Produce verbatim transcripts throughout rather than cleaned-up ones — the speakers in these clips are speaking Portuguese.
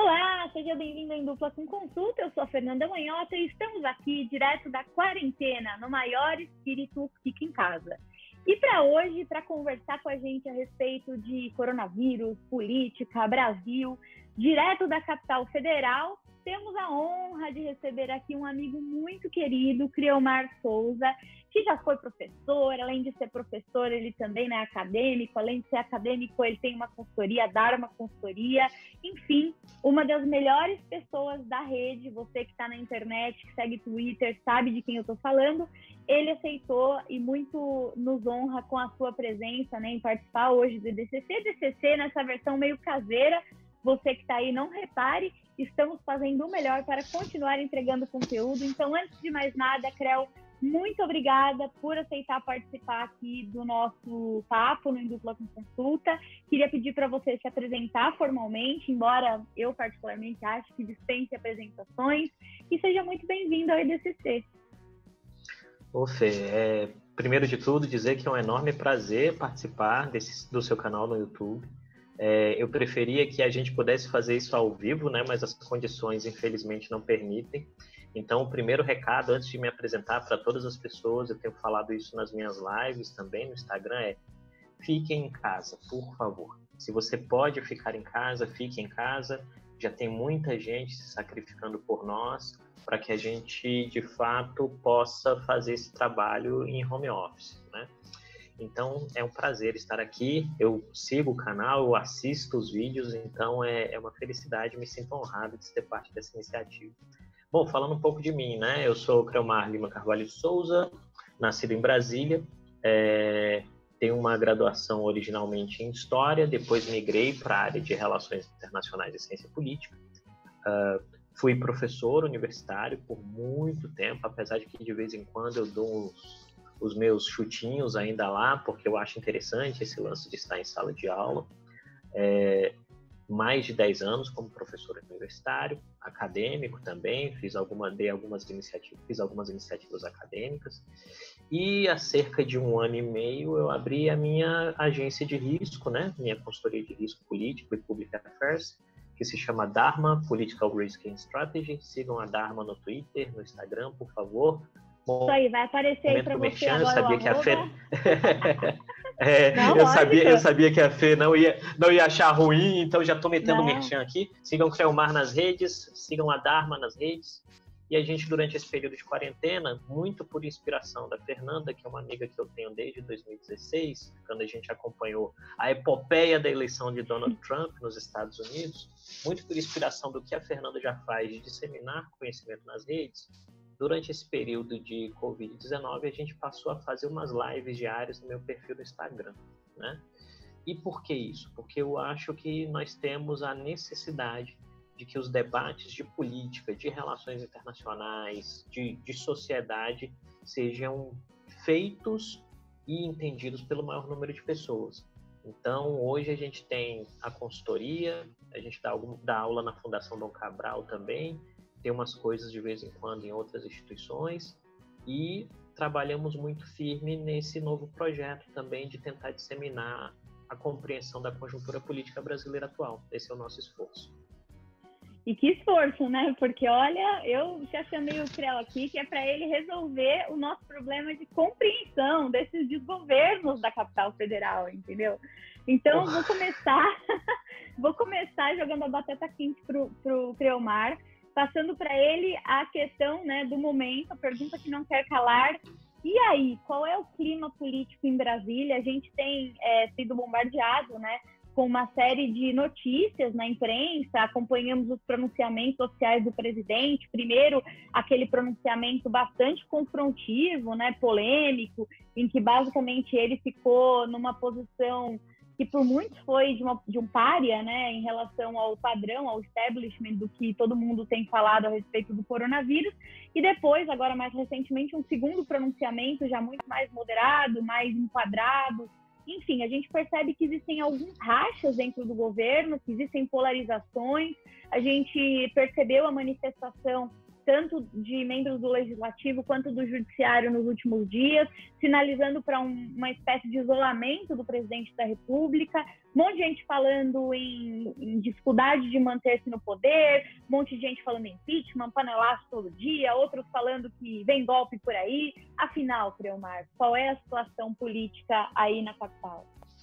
Olá, seja bem-vindo em Dupla com Consulta. Eu sou a Fernanda Manhota e estamos aqui direto da quarentena, no maior espírito Fica em Casa. E para hoje, para conversar com a gente a respeito de coronavírus, política, Brasil, direto da capital federal, temos a honra de receber aqui um amigo muito querido, Creomar Souza, que já foi professor. Além de ser professor, ele também é acadêmico. Além de ser acadêmico, ele tem uma consultoria, Dharma Consultoria. Enfim, uma das melhores pessoas da rede. Você que está na internet, que segue Twitter, sabe de quem eu estou falando. Ele aceitou e muito nos honra com a sua presença, né, em participar hoje do D C C. D C C nessa versão meio caseira. Você que está aí, não repare, estamos fazendo o melhor para continuar entregando conteúdo. Então, antes de mais nada, Creu, muito obrigada por aceitar participar aqui do nosso papo no Em Dupla com Consulta. Queria pedir para você se apresentar formalmente, embora eu particularmente ache que dispense apresentações, e seja muito bem-vindo ao E D C C. Ô Fê, é, primeiro de tudo dizer que é um enorme prazer participar desse, do seu canal no YouTube. É, eu preferia que a gente pudesse fazer isso ao vivo, né, mas as condições infelizmente não permitem. Então, o primeiro recado, antes de me apresentar para todas as pessoas, eu tenho falado isso nas minhas lives também no Instagram, é: fiquem em casa, por favor. Se você pode ficar em casa, fique em casa. Já tem muita gente se sacrificando por nós para que a gente, de fato, possa fazer esse trabalho em home office, né? Então, é um prazer estar aqui. Eu sigo o canal, eu assisto os vídeos, então é, é uma felicidade, me sinto honrado de ser parte dessa iniciativa. Bom, falando um pouco de mim, né? Eu sou Creomar Lima Carvalho de Souza, nascido em Brasília, é, tenho uma graduação originalmente em História, depois migrei para a área de Relações Internacionais e Ciência Política. Uh, fui professor universitário por muito tempo, apesar de que de vez em quando eu dou uns, os meus chutinhos ainda lá, porque eu acho interessante esse lance de estar em sala de aula. É, mais de dez anos como professor universitário, acadêmico também, fiz alguma, dei algumas iniciativas, fiz algumas iniciativas acadêmicas, e há cerca de um ano e meio eu abri a minha agência de risco, né, minha consultoria de risco político e public affairs, que se chama Dharma Political Risk and Strategy. Sigam a Dharma no Twitter, no Instagram, por favor. Bom, isso aí, vai aparecer aí para você agora. Eu sabia o que a Fê... é, não, eu, sabia, eu sabia que a Fê não ia, não ia achar ruim, então já estou metendo não. merchan aqui. Sigam o Creomar nas redes, sigam a Dharma nas redes. E a gente, durante esse período de quarentena, muito por inspiração da Fernanda, que é uma amiga que eu tenho desde dois mil e dezesseis, quando a gente acompanhou a epopeia da eleição de Donald Trump nos Estados Unidos, muito por inspiração do que a Fernanda já faz de disseminar conhecimento nas redes. Durante esse período de covid dezenove, a gente passou a fazer umas lives diárias no meu perfil no Instagram, né? E por que isso? Porque eu acho que nós temos a necessidade de que os debates de política, de relações internacionais, de, de sociedade, sejam feitos e entendidos pelo maior número de pessoas. Então, hoje a gente tem a consultoria, a gente dá, algum, dá aula na Fundação Dom Cabral também, tem umas coisas de vez em quando em outras instituições, e trabalhamos muito firme nesse novo projeto também de tentar disseminar a compreensão da conjuntura política brasileira atual. Esse é o nosso esforço. E que esforço, né? Porque, olha, eu já chamei o Creu aqui, que é para ele resolver o nosso problema de compreensão desses desgovernos da capital federal, entendeu? Então, oh. vou começar vou começar jogando a batata quente pro, pro Creomar, passando para ele a questão, né, do momento, a pergunta que não quer calar. E aí, qual é o clima político em Brasília? A gente tem é, sido bombardeado, né, com uma série de notícias na imprensa, acompanhamos os pronunciamentos oficiais do presidente. Primeiro, aquele pronunciamento bastante confrontivo, né, polêmico, em que basicamente ele ficou numa posição que por muitos foi de, uma, de um pária, né, em relação ao padrão, ao establishment do que todo mundo tem falado a respeito do coronavírus. E depois, agora mais recentemente, um segundo pronunciamento já muito mais moderado, mais enquadrado. Enfim, a gente percebe que existem alguns rachas dentro do governo, que existem polarizações. A gente percebeu a manifestação tanto de membros do Legislativo quanto do Judiciário nos últimos dias, sinalizando para um, uma espécie de isolamento do presidente da República, um monte de gente falando em, em dificuldade de manter-se no poder, um monte de gente falando em impeachment, panelaço todo dia, outros falando que vem golpe por aí. Afinal, Creomar, qual é a situação política aí na capital?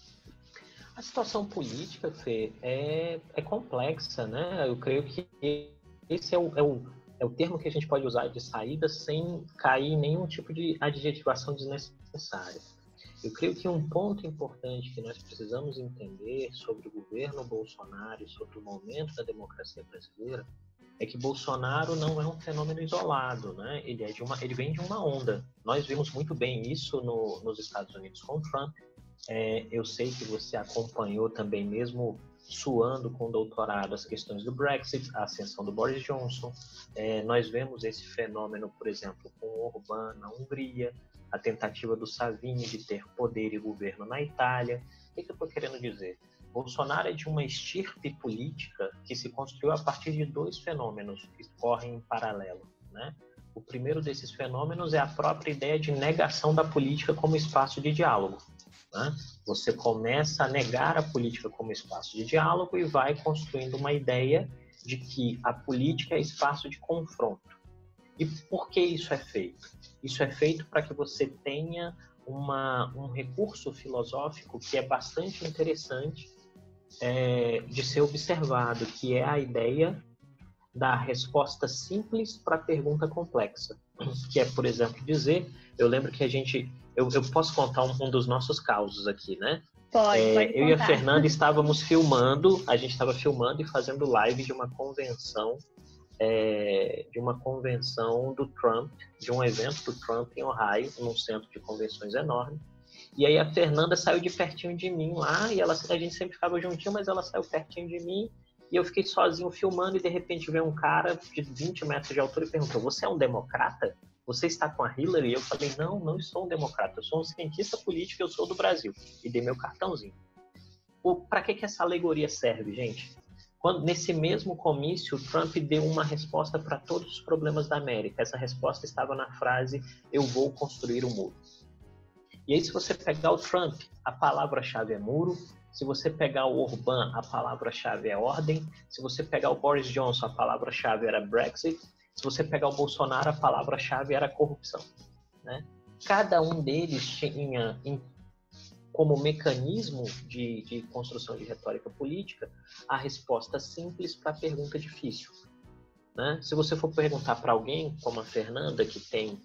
A situação política, Fê, é, é complexa, né? Eu creio que esse é o, é, o, é o termo que a gente pode usar de saída sem cair em nenhum tipo de adjetivação desnecessária. Eu creio que um ponto importante que nós precisamos entender sobre o governo Bolsonaro e sobre o momento da democracia brasileira é que Bolsonaro não é um fenômeno isolado, né? Ele, é de uma, ele vem de uma onda. Nós vimos muito bem isso no, nos Estados Unidos com Trump. É, eu sei que você acompanhou também, mesmo suando com doutorado, as questões do Brexit, a ascensão do Boris Johnson. É, nós vemos esse fenômeno, por exemplo, com o Orbán na Hungria, a tentativa do Salvini de ter poder e governo na Itália. O que, que eu estou querendo dizer? Bolsonaro é de uma estirpe política que se construiu a partir de dois fenômenos que correm em paralelo, né? O primeiro desses fenômenos é a própria ideia de negação da política como espaço de diálogo. Você começa a negar a política como espaço de diálogo e vai construindo uma ideia de que a política é espaço de confronto. E por que isso é feito? Isso é feito para que você tenha uma, um recurso filosófico que é bastante interessante é, de ser observado, que é a ideia da resposta simples para a pergunta complexa. Que é, por exemplo, dizer... Eu lembro que a gente... Eu, eu posso contar um, um dos nossos causos aqui, né? Pode, é, pode eu contar. e a Fernanda estávamos filmando, a gente estava filmando e fazendo live de uma convenção, é, de uma convenção do Trump, de um evento do Trump em Ohio, num centro de convenções enorme. E aí a Fernanda saiu de pertinho de mim lá, e ela, a gente sempre ficava juntinho, mas ela saiu pertinho de mim, e eu fiquei sozinho filmando, e de repente veio um cara de vinte metros de altura e perguntou: você é um democrata? Você está com a Hillary? Eu falei: não, não sou um democrata, eu sou um cientista político, eu sou do Brasil. E dei meu cartãozinho. Para que, que essa alegoria serve, gente? Quando, nesse mesmo comício, Trump deu uma resposta para todos os problemas da América. Essa resposta estava na frase: eu vou construir o muro. E aí, se você pegar o Trump, a palavra-chave é muro. Se você pegar o Orbán, a palavra-chave é ordem. Se você pegar o Boris Johnson, a palavra-chave era Brexit. Se você pegar o Bolsonaro, a palavra-chave era corrupção, né? Cada um deles tinha em, como mecanismo de, de construção de retórica política a resposta simples para a pergunta difícil, né? Se você for perguntar para alguém como a Fernanda, que tem,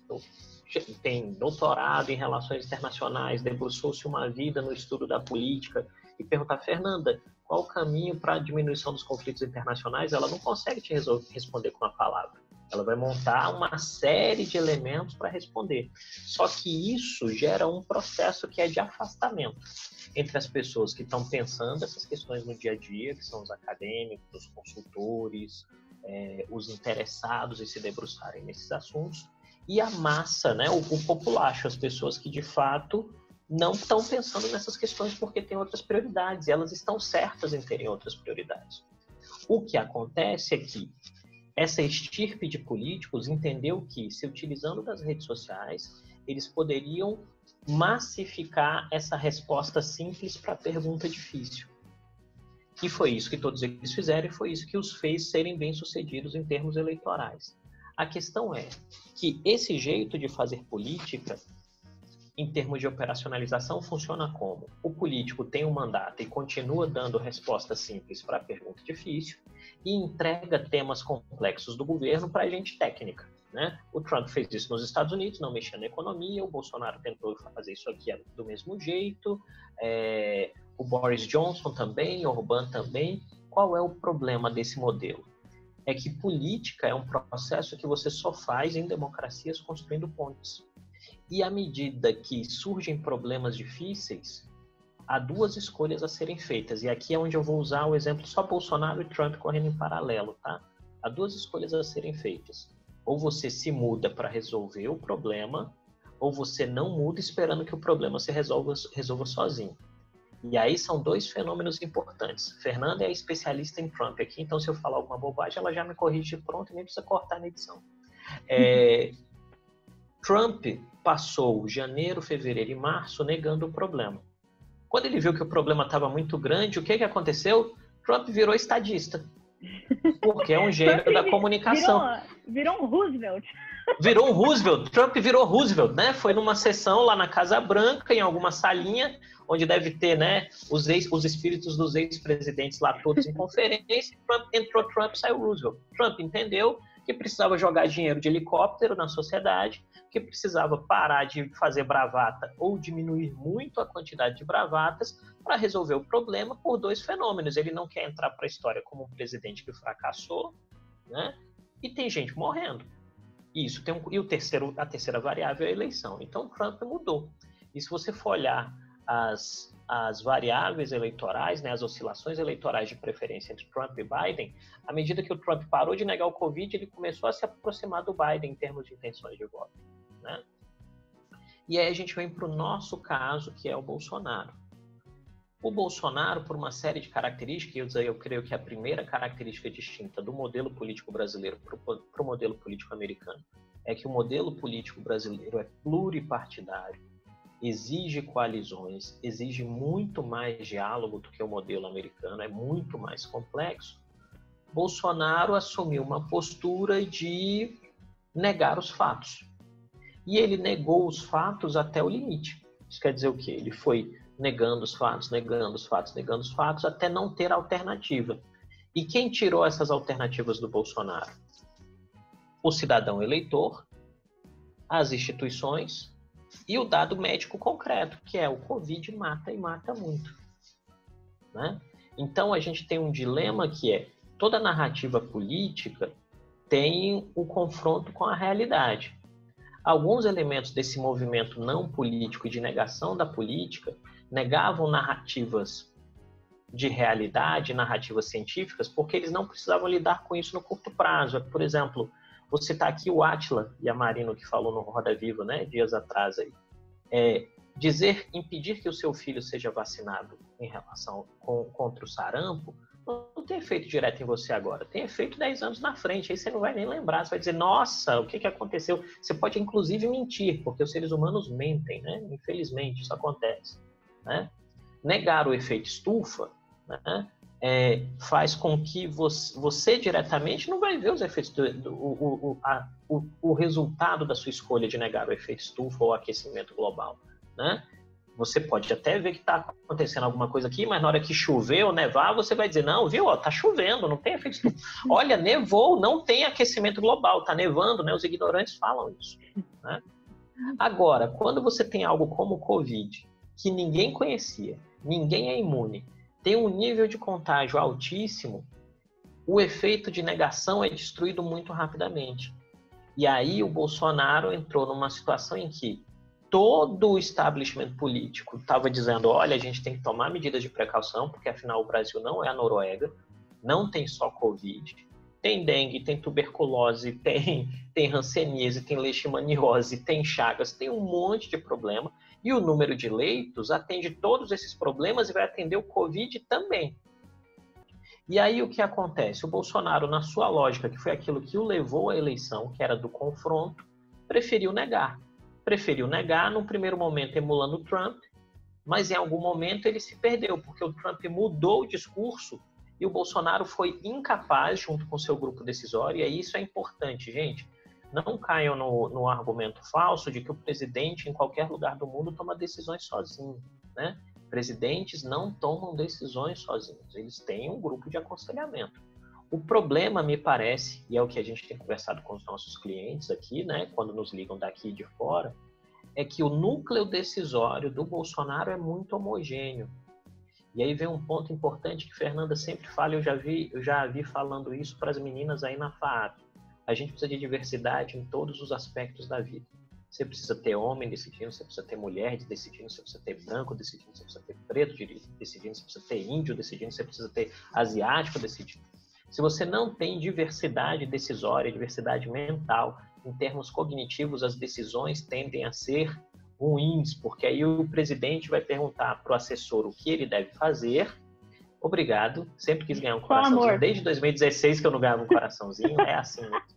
tem doutorado em relações internacionais, debruçou-se uma vida no estudo da política, e perguntar: Fernanda, qual o caminho para a diminuição dos conflitos internacionais? Ela não consegue te responder com uma palavra. Ela vai montar uma série de elementos para responder. Só que isso gera um processo que é de afastamento entre as pessoas que estão pensando essas questões no dia a dia, que são os acadêmicos, os consultores, é, os interessados em se debruçarem nesses assuntos, e a massa, né, o, o populacho, as pessoas que de fato não estão pensando nessas questões porque têm outras prioridades, e elas estão certas em terem outras prioridades. O que acontece é que essa estirpe de políticos entendeu que, se utilizando das redes sociais, eles poderiam massificar essa resposta simples para a pergunta difícil. E foi isso que todos eles fizeram, e foi isso que os fez serem bem-sucedidos em termos eleitorais. A questão é que esse jeito de fazer política, em termos de operacionalização, funciona como: o político tem um mandato e continua dando resposta simples para a pergunta difícil e entrega temas complexos do governo para a gente técnica, né? O Trump fez isso nos Estados Unidos, não mexia na economia. O Bolsonaro tentou fazer isso aqui do mesmo jeito, é, o Boris Johnson também, o Orbán também. Qual é o problema desse modelo? É que política é um processo que você só faz em democracias construindo pontes. E à medida que surgem problemas difíceis, há duas escolhas a serem feitas. E aqui é onde eu vou usar o exemplo só Bolsonaro e Trump correndo em paralelo, tá? Há duas escolhas a serem feitas. Ou você se muda para resolver o problema, ou você não muda esperando que o problema se resolva, resolva sozinho. E aí são dois fenômenos importantes. Fernanda é especialista em Trump aqui, então se eu falar alguma bobagem, ela já me corrige pronto e nem precisa cortar na edição. É, Trump passou janeiro, fevereiro e março negando o problema. Quando ele viu que o problema estava muito grande, o que, que aconteceu? Trump virou estadista. Porque é um gênio da comunicação. Virou, virou um Roosevelt. Virou um Roosevelt. Trump virou Roosevelt, né? Foi numa sessão lá na Casa Branca, em alguma salinha, onde deve ter, né, os, ex, os espíritos dos ex-presidentes lá todos em conferência. Trump, entrou Trump, saiu Roosevelt. Trump entendeu que precisava jogar dinheiro de helicóptero na sociedade, que precisava parar de fazer bravata ou diminuir muito a quantidade de bravatas para resolver o problema por dois fenômenos. Ele não quer entrar para a história como um presidente que fracassou, né? E tem gente morrendo. Isso tem um, e o terceiro, a terceira variável é a eleição. Então, Trump mudou. E se você for olhar as, as variáveis eleitorais, né, as oscilações eleitorais de preferência entre Trump e Biden, à medida que o Trump parou de negar o Covid, ele começou a se aproximar do Biden em termos de intenções de voto, né? E aí a gente vem para o nosso caso, que é o Bolsonaro. O Bolsonaro, por uma série de características, eu, eu creio que a primeira característica distinta do modelo político brasileiro para o modelo político americano é que o modelo político brasileiro é pluripartidário, exige coalizões, exige muito mais diálogo do que o modelo americano, é muito mais complexo. Bolsonaro assumiu uma postura de negar os fatos. E ele negou os fatos até o limite. Isso quer dizer o quê? Ele foi negando os fatos, negando os fatos, negando os fatos, até não ter alternativa. E quem tirou essas alternativas do Bolsonaro? O cidadão eleitor, as instituições e o dado médico concreto, que é o Covid mata e mata muito, né? Então a gente tem um dilema que é, toda narrativa política tem o confronto com a realidade. Alguns elementos desse movimento não político e de negação da política negavam narrativas de realidade, narrativas científicas, porque eles não precisavam lidar com isso no curto prazo. Por exemplo, vou citar aqui o Átila e a Marino, que falou no Roda Viva, né, dias atrás aí. É, dizer, impedir que o seu filho seja vacinado em relação com, contra o sarampo, não tem efeito direto em você agora, tem efeito dez anos na frente, aí você não vai nem lembrar, você vai dizer, nossa, o que, que aconteceu? Você pode inclusive mentir, porque os seres humanos mentem, né? Infelizmente isso acontece, né? Negar o efeito estufa, né, é, faz com que você, você diretamente não vai ver os efeitos do, do o, o, a, o, o resultado da sua escolha de negar o efeito estufa ou aquecimento global, né? Você pode até ver que está acontecendo alguma coisa aqui, mas na hora que chover ou nevar, você vai dizer, não, viu, está chovendo, não tem efeito estufa. Olha, nevou, não tem aquecimento global, está nevando, né? Os ignorantes falam isso, né? Agora, quando você tem algo como o Covid, que ninguém conhecia, ninguém é imune, tem um nível de contágio altíssimo, o efeito de negação é destruído muito rapidamente. E aí o Bolsonaro entrou numa situação em que todo o establishment político estava dizendo, olha, a gente tem que tomar medidas de precaução, porque afinal o Brasil não é a Noruega, não tem só Covid, tem dengue, tem tuberculose, tem, tem hanseníase, tem leishmaniose, tem chagas, tem um monte de problema, e o número de leitos atende todos esses problemas e vai atender o Covid também. E aí o que acontece? O Bolsonaro, na sua lógica, que foi aquilo que o levou à eleição, que era do confronto, preferiu negar. Preferiu negar, num primeiro momento emulando o Trump, mas em algum momento ele se perdeu, porque o Trump mudou o discurso e o Bolsonaro foi incapaz, junto com seu grupo decisório, e isso é importante, gente. Não caiam no, no argumento falso de que o presidente, em qualquer lugar do mundo, toma decisões sozinho, né? Presidentes não tomam decisões sozinhos, eles têm um grupo de aconselhamento. O problema, me parece, e é o que a gente tem conversado com os nossos clientes aqui, né, quando nos ligam daqui e de fora, é que o núcleo decisório do Bolsonaro é muito homogêneo. E aí vem um ponto importante que Fernanda sempre fala, eu já vi, eu já vi falando isso para as meninas aí na F A A P. A gente precisa de diversidade em todos os aspectos da vida. Você precisa ter homem decidindo, você precisa ter mulher decidindo, você precisa ter branco decidindo, você precisa ter preto decidindo, você precisa ter índio decidindo, você precisa ter asiático decidindo. Se você não tem diversidade decisória, diversidade mental, em termos cognitivos, as decisões tendem a ser ruins, porque aí o presidente vai perguntar para o assessor o que ele deve fazer. Obrigado, sempre quis ganhar um coraçãozinho. Desde dois mil e dezesseis que eu não ganhava um coraçãozinho, é assim mesmo.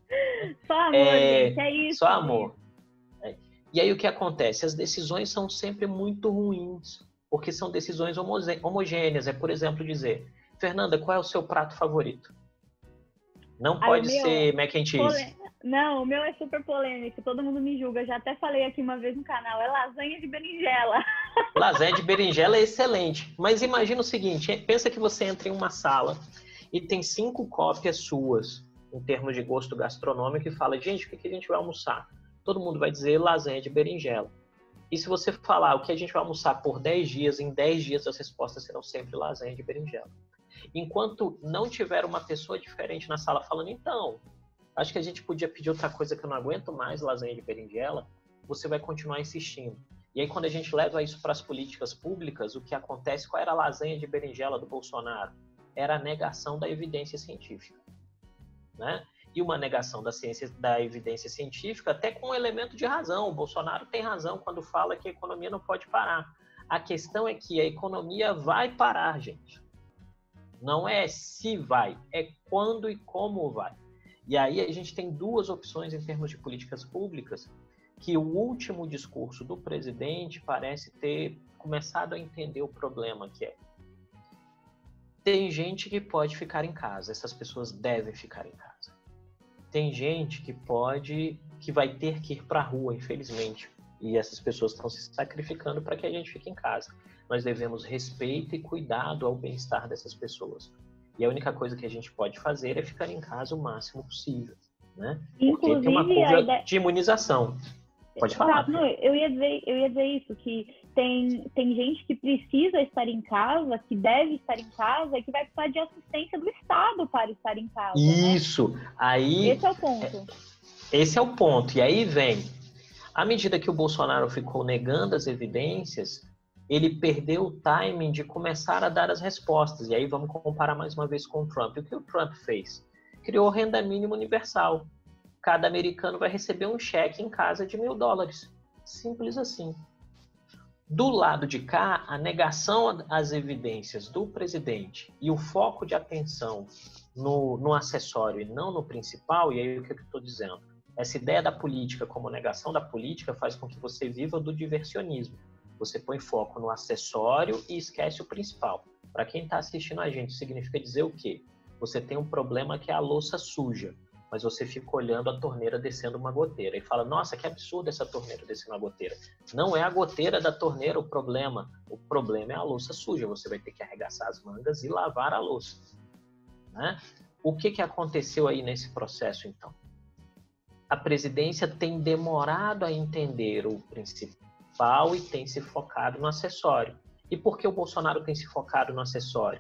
Só amor, é, gente, é isso. Só amor. É. E aí o que acontece? As decisões são sempre muito ruins, porque são decisões homogêneas. É, por exemplo, dizer, Fernanda, qual é o seu prato favorito? Não Aí, o pode meu, ser mac and cheese. pole... Não, o meu é super polêmico, todo mundo me julga. Já até falei aqui uma vez no canal, é lasanha de berinjela. Lasanha de berinjela é excelente. Mas imagina o seguinte, pensa que você entra em uma sala e tem cinco cópias suas, em termos de gosto gastronômico, e fala, gente, o que a gente vai almoçar? Todo mundo vai dizer lasanha de berinjela. E se você falar o que a gente vai almoçar por dez dias, em dez dias as respostas serão sempre lasanha de berinjela. Enquanto não tiver uma pessoa diferente na sala falando, então, acho que a gente podia pedir outra coisa que eu não aguento mais, lasanha de berinjela, você vai continuar insistindo. E aí, quando a gente leva isso para as políticas públicas, o que acontece, qual era a lasanha de berinjela do Bolsonaro? Era a negação da evidência científica, né? E uma negação da, ciência, da evidência científica até com um elemento de razão. O Bolsonaro tem razão quando fala que a economia não pode parar. A questão é que a economia vai parar, gente. Não é se vai, é quando e como vai. E aí a gente tem duas opções em termos de políticas públicas, que o último discurso do presidente parece ter começado a entender o problema que é. Tem gente que pode ficar em casa, essas pessoas devem ficar em casa. Tem gente que pode, que vai ter que ir para a rua, infelizmente, e essas pessoas estão se sacrificando para que a gente fique em casa. Nós devemos respeito e cuidado ao bem-estar dessas pessoas. E a única coisa que a gente pode fazer é ficar em casa o máximo possível, né? Porque tem uma curva ideia... de imunização. Pode falar. Tá, não, eu ia dizer, eu ia dizer isso, que tem, tem gente que precisa estar em casa, que deve estar em casa, e que vai precisar de assistência do Estado para estar em casa. Isso. Né? Aí, esse é o ponto. Esse é o ponto. E aí vem, à medida que o Bolsonaro ficou negando as evidências, ele perdeu o timing de começar a dar as respostas. E aí vamos comparar mais uma vez com o Trump. O que o Trump fez? Criou renda mínima universal. Cada americano vai receber um cheque em casa de mil dólares. Simples assim. Do lado de cá, a negação às evidências do presidente e o foco de atenção no, no acessório e não no principal, e aí o que eu estou dizendo? Essa ideia da política como negação da política faz com que você viva do diversionismo. Você põe foco no acessório e esquece o principal. Para quem está assistindo a gente, significa dizer o quê? Você tem um problema que é a louça suja, mas você fica olhando a torneira descendo uma goteira e fala, nossa, que absurdo essa torneira descendo uma goteira. Não é a goteira da torneira o problema, o problema é a louça suja, você vai ter que arregaçar as mangas e lavar a louça. Né? O que, que aconteceu aí nesse processo, então? A presidência tem demorado a entender o principal e tem se focado no acessório. E por que o Bolsonaro tem se focado no acessório?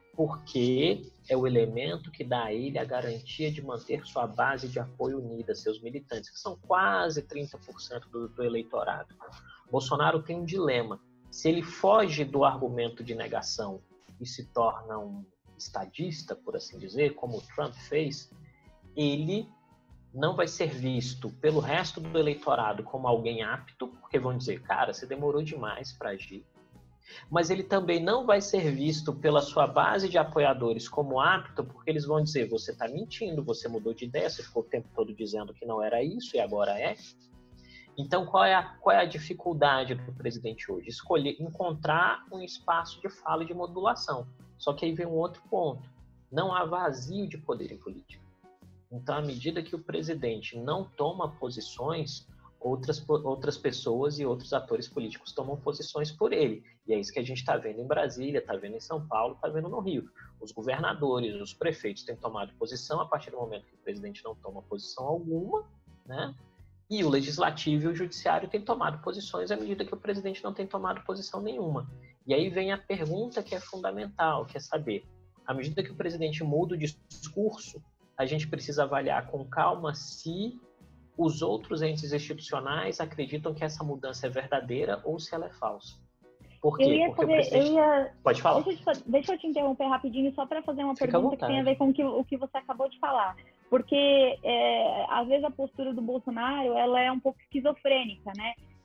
Porque é o elemento que dá a ele a garantia de manter sua base de apoio unida, seus militantes, que são quase trinta por cento do, do eleitorado. Bolsonaro tem um dilema. Se ele foge do argumento de negação e se torna um estadista, por assim dizer, como o Trump fez, ele não vai ser visto pelo resto do eleitorado como alguém apto, porque vão dizer, cara, você demorou demais para agir. Mas ele também não vai ser visto pela sua base de apoiadores como apto, porque eles vão dizer, você está mentindo, você mudou de ideia, você ficou o tempo todo dizendo que não era isso e agora é. Então, qual é a, qual é a dificuldade do presidente hoje? Escolher, encontrar um espaço de fala e de modulação. Só que aí vem um outro ponto. Não há vazio de poder em política. Então, à medida que o presidente não toma posições, outras, outras pessoas e outros atores políticos tomam posições por ele. E é isso que a gente está vendo em Brasília, está vendo em São Paulo, está vendo no Rio. Os governadores, os prefeitos têm tomado posição a partir do momento que o presidente não toma posição alguma, né? E o legislativo e o judiciário têm tomado posições à medida que o presidente não tem tomado posição nenhuma. E aí vem a pergunta que é fundamental, que é saber, à medida que o presidente muda o discurso, a gente precisa avaliar com calma se os outros entes institucionais acreditam que essa mudança é verdadeira ou se ela é falsa. Por quê? Eu ia Porque fazer, o presidente... eu ia... Pode falar. Deixa eu, te, deixa eu te interromper rapidinho só para fazer uma Fica pergunta que tem a ver com o que, o que você acabou de falar. Porque, é, às vezes, a postura do Bolsonaro ela é um pouco esquizofrênica, né?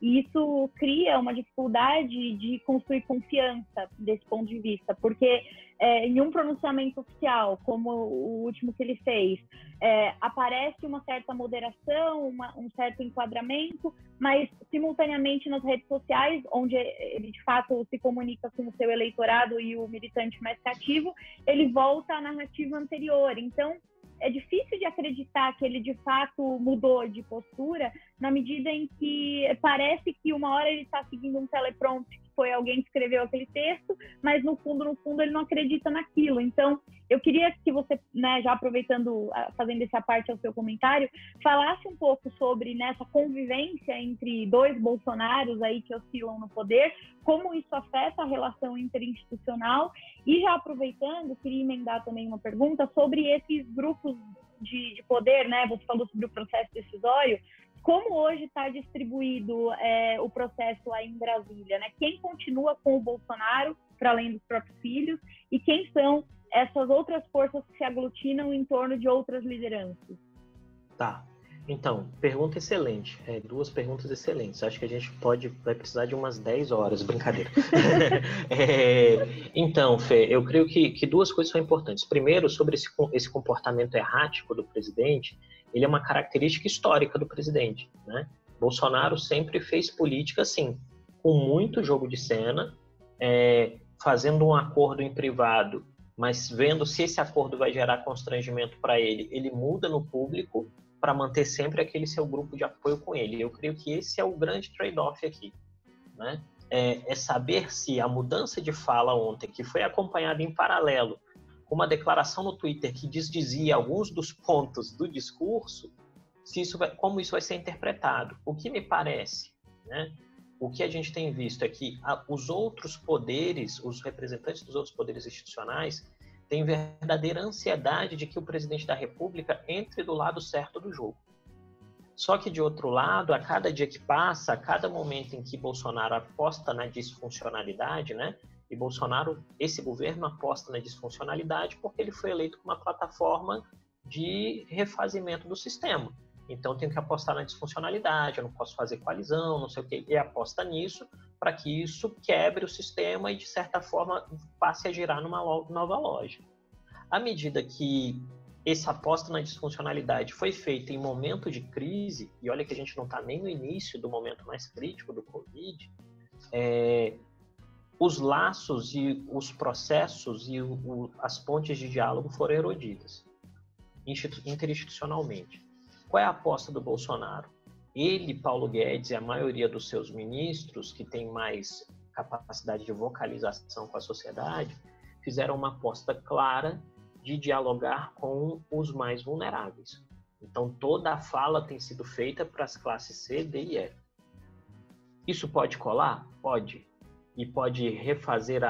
E isso cria uma dificuldade de construir confiança desse ponto de vista, porque é, em um pronunciamento oficial, como o último que ele fez, é, aparece uma certa moderação, uma, um certo enquadramento, mas simultaneamente nas redes sociais, onde ele de fato se comunica com o seu eleitorado e o militante mais cativo, ele volta à narrativa anterior. Então, é difícil de acreditar que ele de fato mudou de postura, na medida em que parece que uma hora ele está seguindo um teleprompter, que foi alguém que escreveu aquele texto, mas no fundo, no fundo, ele não acredita naquilo. Então, eu queria que você, né, já aproveitando, fazendo essa parte ao seu comentário, falasse um pouco sobre, né, essa convivência entre dois Bolsonaros aí que oscilam no poder, como isso afeta a relação interinstitucional. E já aproveitando, queria emendar também uma pergunta sobre esses grupos de, de poder, né? Você falou sobre o processo decisório. Como hoje está distribuído é, o processo aí em Brasília, né? Quem continua com o Bolsonaro, para além dos próprios filhos, e quem são essas outras forças que se aglutinam em torno de outras lideranças? Tá. Então, pergunta excelente. É, duas perguntas excelentes. Acho que a gente pode, vai precisar de umas dez horas, brincadeira. é, então, Fê, eu creio que, que duas coisas são importantes. Primeiro, sobre esse, esse comportamento errático do presidente, ele é uma característica histórica do presidente, né? Bolsonaro sempre fez política assim, com muito jogo de cena, é, fazendo um acordo em privado, mas vendo se esse acordo vai gerar constrangimento para ele, ele muda no público para manter sempre aquele seu grupo de apoio com ele. Eu creio que esse é o grande trade-off aqui, né? É, é saber se a mudança de fala ontem, que foi acompanhada em paralelo com uma declaração no Twitter que desdizia alguns dos pontos do discurso, se isso vai, como isso vai ser interpretado. O que me parece, né? O que a gente tem visto é que a, os outros poderes, os representantes dos outros poderes institucionais, tem verdadeira ansiedade de que o presidente da República entre do lado certo do jogo. Só que, de outro lado, a cada dia que passa, a cada momento em que Bolsonaro aposta na disfuncionalidade, né? E Bolsonaro, esse governo aposta na disfuncionalidade porque ele foi eleito com uma plataforma de refazimento do sistema. Então, eu tenho que apostar na disfuncionalidade, eu não posso fazer coalizão, não sei o quê. Ele aposta nisso para que isso quebre o sistema e, de certa forma, passe a girar numa nova lógica. À medida que essa aposta na disfuncionalidade foi feita em momento de crise, e olha que a gente não está nem no início do momento mais crítico do Covid, é, os laços e os processos e o, o, as pontes de diálogo foram erodidas interinstitucionalmente. Qual é a aposta do Bolsonaro? Ele, Paulo Guedes e a maioria dos seus ministros, que tem mais capacidade de vocalização com a sociedade, fizeram uma aposta clara de dialogar com os mais vulneráveis. Então, toda a fala tem sido feita para as classes C, D e E. Isso pode colar? Pode. E pode refazer a,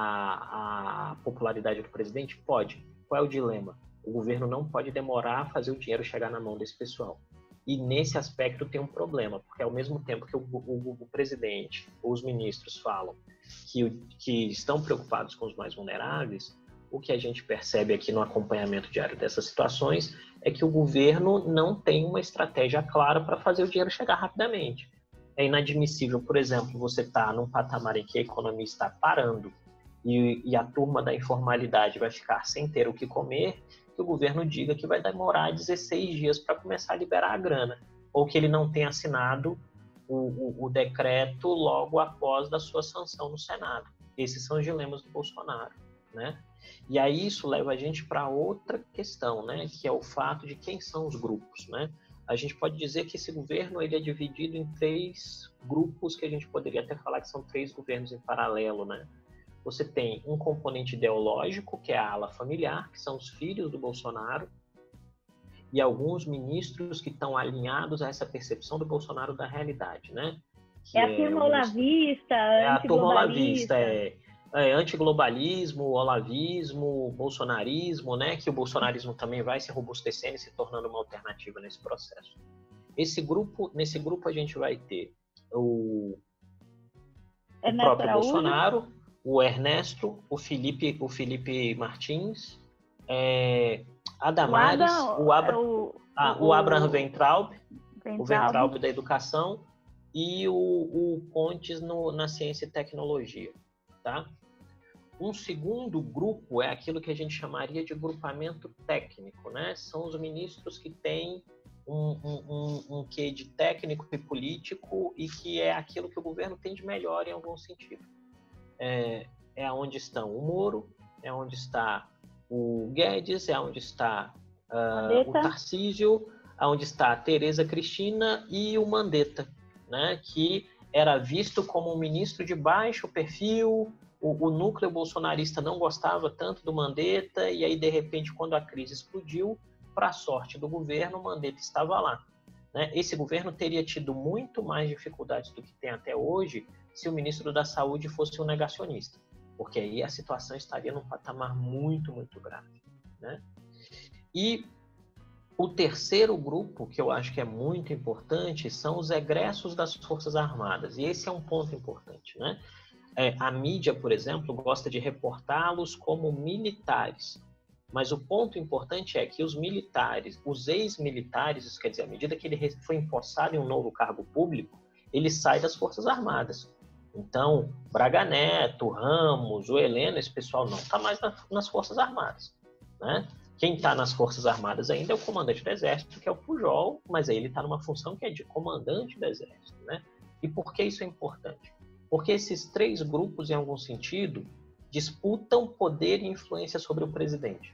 a, a popularidade do presidente? Pode. Qual é o dilema? O governo não pode demorar a fazer o dinheiro chegar na mão desse pessoal. E nesse aspecto tem um problema, porque ao mesmo tempo que o, o, o presidente ou os ministros falam que, que estão preocupados com os mais vulneráveis, o que a gente percebe aqui no acompanhamento diário dessas situações é que o governo não tem uma estratégia clara para fazer o dinheiro chegar rapidamente. É inadmissível, por exemplo, você estar num patamar em que a economia está parando e, e a turma da informalidade vai ficar sem ter o que comer, que o governo diga que vai demorar dezesseis dias para começar a liberar a grana, ou que ele não tenha assinado o, o, o decreto logo após da sua sanção no Senado. Esses são os dilemas do Bolsonaro, né? E aí isso leva a gente para outra questão, né? Que é o fato de quem são os grupos, né? A gente pode dizer que esse governo ele é dividido em três grupos que a gente poderia até falar que são três governos em paralelo, né? Você tem um componente ideológico, que é a ala familiar, que são os filhos do Bolsonaro, e alguns ministros que estão alinhados a essa percepção do Bolsonaro da realidade, né? Que é a turma é olavista, é a turma olavista, é, é antiglobalismo, olavismo, bolsonarismo, né? Que o bolsonarismo também vai se robustecendo e se tornando uma alternativa nesse processo. Esse grupo, nesse grupo a gente vai ter o, o próprio Araújo. Bolsonaro, o Ernesto, o Felipe, o Felipe Martins, é, a Damares, o, Adam, o, Abra, o, a, o, o Abraham Weintraub, Weintraub, o Weintraub da Educação, e o, o Pontes no, na ciência e tecnologia, tá? Um segundo grupo é aquilo que a gente chamaria de grupamento técnico, né? São os ministros que têm um, um, um, um quê de técnico e político e que é aquilo que o governo tem de melhor em algum sentido. É, é onde estão o Moro, é onde está o Guedes, é onde está uh, o Tarcísio, é onde está a Tereza Cristina e o Mandetta, né? Que era visto como um ministro de baixo perfil. O, o núcleo bolsonarista não gostava tanto do Mandetta, e aí, de repente, quando a crise explodiu, para a sorte do governo, o Mandetta estava lá, né? Esse governo teria tido muito mais dificuldades do que tem até hoje se o ministro da Saúde fosse um negacionista, porque aí a situação estaria num patamar muito, muito grave, né? E o terceiro grupo, que eu acho que é muito importante, são os egressos das Forças Armadas, e esse é um ponto importante, né? É, a mídia, por exemplo, gosta de reportá-los como militares. Mas o ponto importante é que os militares, os ex-militares, isso quer dizer, à medida que ele foi empossado em um novo cargo público, ele sai das Forças Armadas. Então, Braga Neto, Ramos, o Heleno, esse pessoal não está mais na, nas Forças Armadas, né? Quem está nas Forças Armadas ainda é o comandante do Exército, que é o Pujol, mas aí ele está numa função que é de comandante do Exército, né? E por que isso é importante? Porque esses três grupos, em algum sentido, disputam poder e influência sobre o presidente.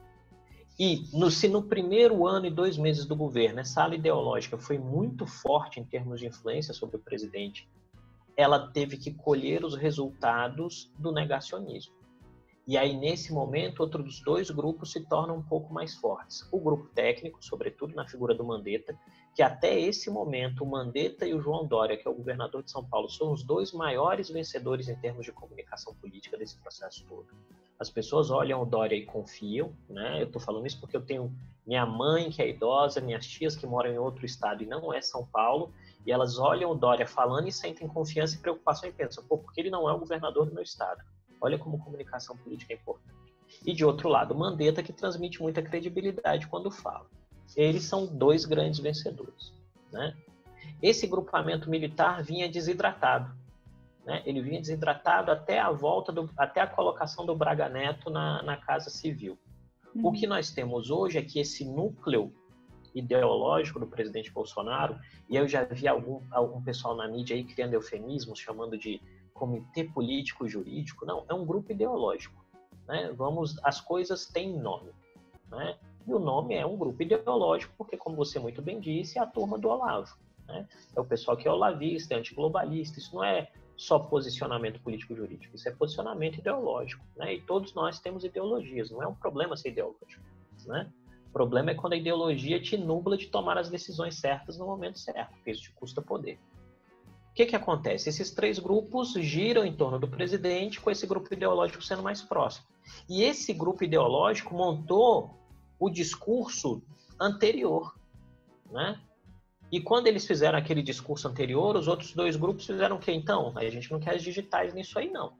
E no, se no primeiro ano e dois meses do governo essa ala ideológica foi muito forte em termos de influência sobre o presidente, ela teve que colher os resultados do negacionismo. E aí, nesse momento, outros dois grupos se tornam um pouco mais fortes. O grupo técnico, sobretudo na figura do Mandetta, que até esse momento o Mandetta e o João Dória, que é o governador de São Paulo, são os dois maiores vencedores em termos de comunicação política desse processo todo. As pessoas olham o Dória e confiam, né? Eu estou falando isso porque eu tenho minha mãe, que é idosa, minhas tias que moram em outro estado e não é São Paulo, e elas olham o Dória falando e sentem confiança e preocupação e pensam, pô, porque ele não é o governador do meu estado? Olha como comunicação política é importante. E, de outro lado, Mandetta, que transmite muita credibilidade quando fala. Eles são dois grandes vencedores, né? Esse grupamento militar vinha desidratado, né? Ele vinha desidratado até a volta, do, até a colocação do Braga Neto na, na Casa Civil. Uhum. O que nós temos hoje é que esse núcleo ideológico do presidente Bolsonaro, e eu já vi algum, algum pessoal na mídia aí criando eufemismos, chamando de comitê político jurídico, não, é um grupo ideológico, né? Vamos, as coisas têm nome, né? E o nome é um grupo ideológico porque, como você muito bem disse, é a turma do Olavo, né? É o pessoal que é olavista, é antiglobalista, isso não é só posicionamento político jurídico, isso é posicionamento ideológico, né? E todos nós temos ideologias, não é um problema ser ideológico, né? O problema é quando a ideologia te nubla de tomar as decisões certas no momento certo, porque isso te custa poder. O que que acontece? Esses três grupos giram em torno do presidente, com esse grupo ideológico sendo mais próximo. E esse grupo ideológico montou o discurso anterior, né? E quando eles fizeram aquele discurso anterior, os outros dois grupos fizeram o quê? Então, a gente não quer as digitais nisso aí, não,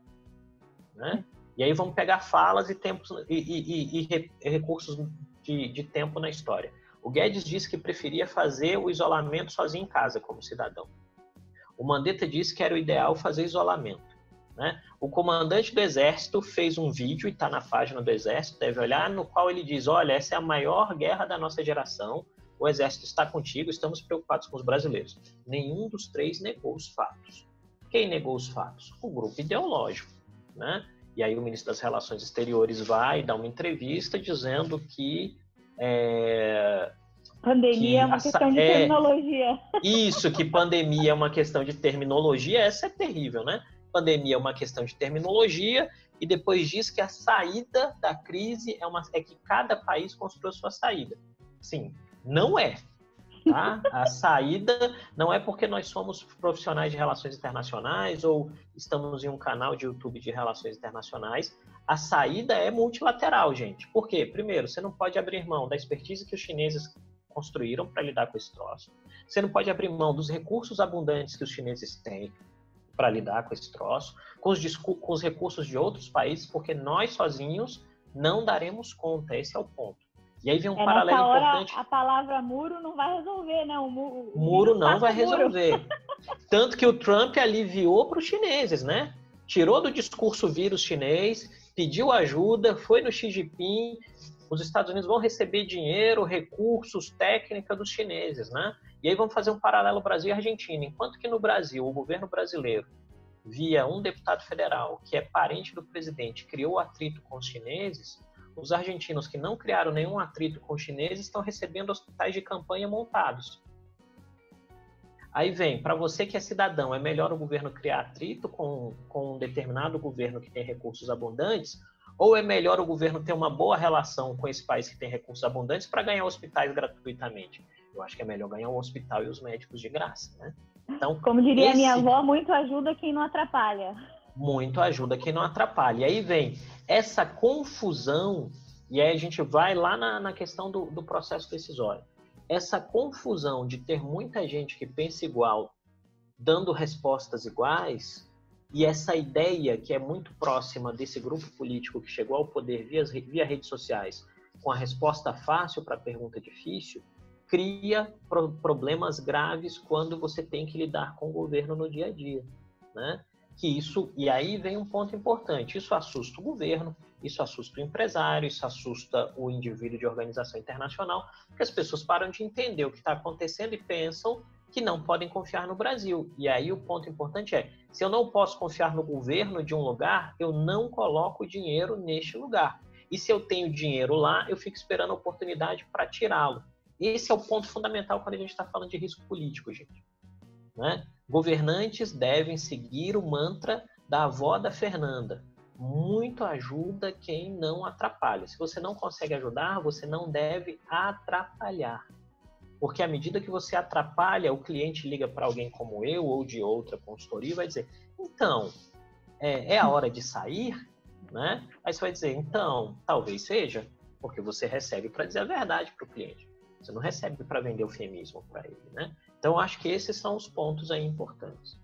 né? E aí vamos pegar falas e, tempos, e, e, e, e recursos de, de tempo na história. O Guedes disse que preferia fazer o isolamento sozinho em casa, como cidadão. O Mandetta disse que era o ideal fazer isolamento, né? O comandante do Exército fez um vídeo, e está na página do Exército, deve olhar, no qual ele diz, olha, essa é a maior guerra da nossa geração, o Exército está contigo, estamos preocupados com os brasileiros. Nenhum dos três negou os fatos. Quem negou os fatos? O grupo ideológico, né? E aí o ministro das Relações Exteriores vai dar uma entrevista dizendo que... É... Pandemia é uma questão de é, terminologia. Isso, que pandemia é uma questão de terminologia, essa é terrível, né? Pandemia é uma questão de terminologia, e depois diz que a saída da crise é, uma, é que cada país construiu a sua saída. Sim, não é. Tá? A saída não é porque nós somos profissionais de relações internacionais ou estamos em um canal de YouTube de relações internacionais. A saída é multilateral, gente. Por quê? Primeiro, você não pode abrir mão da expertise que os chineses construíram para lidar com esse troço. Você não pode abrir mão dos recursos abundantes que os chineses têm para lidar com esse troço, com os, com os recursos de outros países, porque nós sozinhos não daremos conta. Esse é o ponto. E aí vem um é, paralelo hora, importante. A palavra muro não vai resolver, né? O, mu, o muro não vai resolver. Tanto que o Trump aliviou para os chineses, né? Tirou do discurso vírus chinês, pediu ajuda, foi no Xi Jinping. Os Estados Unidos vão receber dinheiro, recursos, técnica dos chineses, né? E aí vamos fazer um paralelo Brasil e Argentina. Enquanto que no Brasil, o governo brasileiro, via um deputado federal, que é parente do presidente, criou atrito com os chineses, os argentinos que não criaram nenhum atrito com os chineses estão recebendo hospitais de campanha montados. Aí vem, para você que é cidadão, é melhor o governo criar atrito com, com um determinado governo que tem recursos abundantes, ou é melhor o governo ter uma boa relação com esse país que tem recursos abundantes para ganhar hospitais gratuitamente? Eu acho que é melhor ganhar um hospital e os médicos de graça, né? Então, como diria esse... minha avó, muito ajuda quem não atrapalha. Muito ajuda quem não atrapalha. E aí vem essa confusão, e aí a gente vai lá na, na questão do, do processo decisório. Essa confusão de ter muita gente que pensa igual, dando respostas iguais, e essa ideia que é muito próxima desse grupo político que chegou ao poder via, via redes sociais, com a resposta fácil para a pergunta difícil, cria pro, problemas graves quando você tem que lidar com o governo no dia a dia, né? Que isso, e aí vem um ponto importante, isso assusta o governo, isso assusta o empresário, isso assusta o indivíduo de organização internacional, porque as pessoas param de entender o que está acontecendo e pensam que não podem confiar no Brasil. E aí o ponto importante é, se eu não posso confiar no governo de um lugar, eu não coloco dinheiro neste lugar. E se eu tenho dinheiro lá, eu fico esperando a oportunidade para tirá-lo. Esse é o ponto fundamental quando a gente está falando de risco político, gente. Né? Governantes devem seguir o mantra da avó da Fernanda. Muito ajuda quem não atrapalha. Se você não consegue ajudar, você não deve atrapalhar. Porque à medida que você atrapalha, o cliente liga para alguém como eu ou de outra consultoria e vai dizer, então, é, é a hora de sair? Né? Aí você vai dizer, então, talvez seja, porque você recebe para dizer a verdade para o cliente. Você não recebe para vender eufemismo para ele, né? Então, acho que esses são os pontos aí importantes.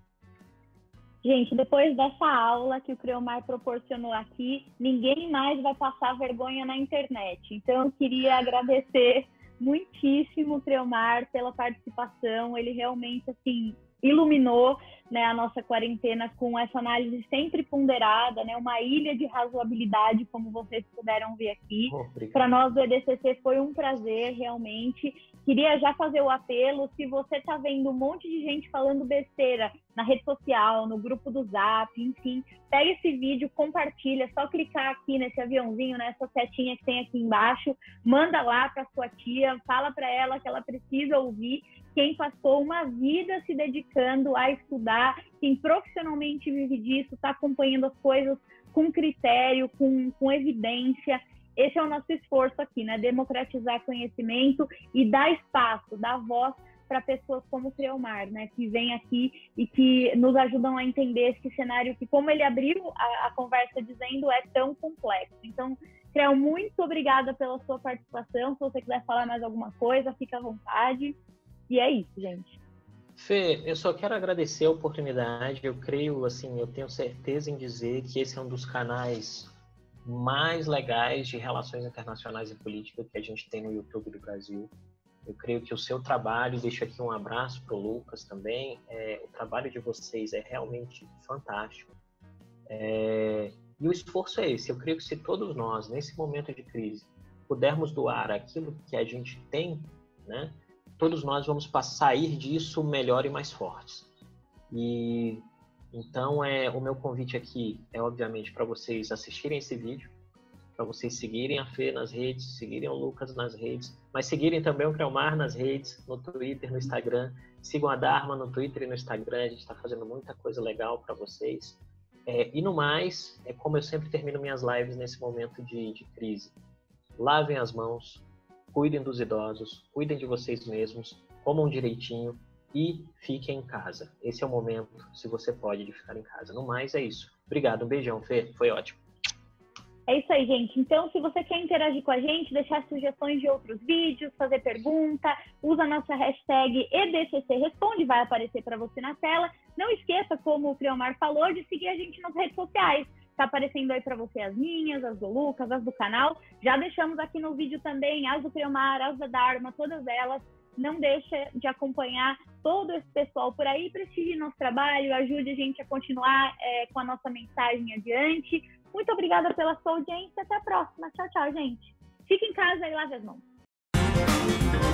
Gente, depois dessa aula que o Creomar proporcionou aqui, ninguém mais vai passar vergonha na internet. Então, eu queria agradecer muitíssimo o Creomar pela participação. Ele realmente, assim, iluminou, né, a nossa quarentena com essa análise sempre ponderada, né, uma ilha de razoabilidade, como vocês puderam ver aqui. Para nós do E D C C foi um prazer, realmente. Queria já fazer o apelo, se você está vendo um monte de gente falando besteira na rede social, no grupo do Zap, enfim, pega esse vídeo, compartilha, é só clicar aqui nesse aviãozinho, nessa setinha que tem aqui embaixo, manda lá para sua tia, fala para ela que ela precisa ouvir. Quem passou uma vida se dedicando a estudar, quem profissionalmente vive disso, está acompanhando as coisas com critério, com, com evidência. Esse é o nosso esforço aqui, né? Democratizar conhecimento e dar espaço, dar voz para pessoas como o Creomar, né? Que vêm aqui e que nos ajudam a entender esse cenário que, como ele abriu a, a conversa dizendo, é tão complexo. Então, Creo, muito obrigada pela sua participação. Se você quiser falar mais alguma coisa, fica à vontade. E é isso, gente. Fê, eu só quero agradecer a oportunidade. Eu creio, assim, eu tenho certeza em dizer que esse é um dos canais mais legais de relações internacionais e política que a gente tem no YouTube do Brasil. Eu creio que o seu trabalho, deixo aqui um abraço para o Lucas também, é, o trabalho de vocês é realmente fantástico. É, e o esforço é esse. Eu creio que se todos nós, nesse momento de crise, pudermos doar aquilo que a gente tem, né, todos nós vamos sair disso melhor e mais fortes. E então, é, o meu convite aqui é, obviamente, para vocês assistirem esse vídeo, para vocês seguirem a Fê nas redes, seguirem o Lucas nas redes, mas seguirem também o Creomar nas redes, no Twitter, no Instagram. Sigam a Dharma no Twitter e no Instagram, a gente está fazendo muita coisa legal para vocês. É, e no mais, é como eu sempre termino minhas lives nesse momento de, de crise. Lavem as mãos, cuidem dos idosos, cuidem de vocês mesmos, comam direitinho, e fique em casa. Esse é o momento, se você pode, de ficar em casa. No mais, é isso. Obrigado, um beijão, Fê. Foi ótimo. É isso aí, gente. Então, se você quer interagir com a gente, deixar sugestões de outros vídeos, fazer pergunta, usa a nossa hashtag E D C C Responde, vai aparecer para você na tela. Não esqueça, como o Creomar falou, de seguir a gente nas redes sociais. Tá aparecendo aí para você as minhas, as do Lucas, as do canal. Já deixamos aqui no vídeo também as do Creomar, as da Dharma, todas elas. Não deixa de acompanhar todo esse pessoal por aí, prestigie nosso trabalho, ajude a gente a continuar é, com a nossa mensagem adiante. Muito obrigada pela sua audiência. Até a próxima. Tchau, tchau, gente. Fique em casa e lave as mãos.